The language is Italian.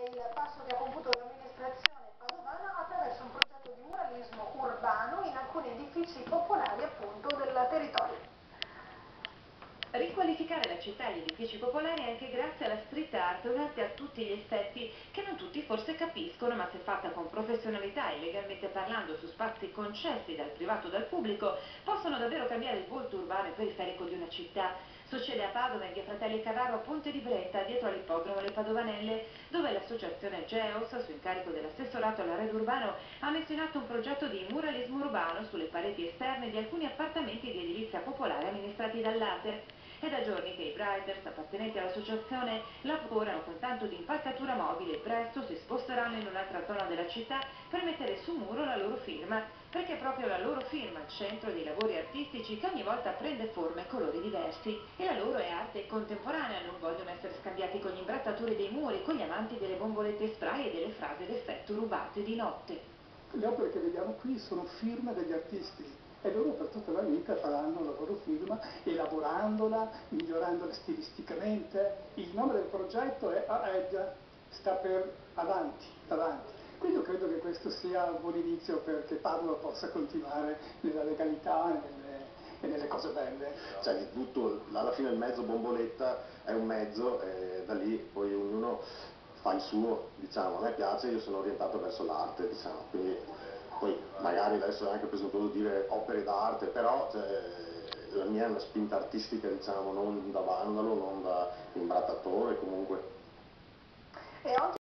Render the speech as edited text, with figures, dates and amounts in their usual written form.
il passo che ha compiuto l'amministrazione padovana attraverso un progetto di muralismo urbano in alcuni edifici popolari appunto del territorio. Riqualificare la città e gli edifici popolari anche grazie alla street art, un'arte a tutti gli effetti che non tutti forse capiscono, ma se fatta con professionalità e legalmente parlando su spazi concessi dal privato o dal pubblico, possono davvero cambiare il volto urbano e periferico di una città. Succede a Padova, in via Fratelli Cavaro, a Ponte di Brenta, dietro all'ippodromo Le Padovanelle, dove l'associazione Geos, su incarico dell'assessorato all'arredo urbano, ha messo in atto un progetto di muralismo urbano sulle pareti esterne di alcuni appartamenti di edilizia popolare amministrati dall'ATE. È da giorni che i Briders, appartenenti all'associazione, lavorano con tanto di impalcatura mobile e presto si sposteranno in un'altra zona della città per mettere su muro la loro firma, perché è proprio la loro firma al centro dei lavori artistici che ogni volta prende forme e colori diversi. E la loro è arte contemporanea, non vogliono essere scambiati con gli imbrattatori dei muri, con gli amanti delle bombolette spray e delle frasi d'effetto rubate di notte. Le opere che vediamo qui sono firme degli artisti e loro per tutta la vita faranno la loro firma, elaborandola, migliorandola stilisticamente. Il nome del progetto è Aeggia, sta per avanti, avanti. Quindi io credo che questo sia un buon inizio perché Padova possa continuare nella legalità e nelle cose belle. Cioè di tutto, alla fine il mezzo bomboletta è un mezzo e da lì poi ognuno fa il suo, diciamo. A me piace, io sono orientato verso l'arte, diciamo, quindi poi magari adesso è anche presuntuoso dire opere d'arte, però cioè, la mia è una spinta artistica, diciamo, non da vandalo, non da imbrattatore comunque.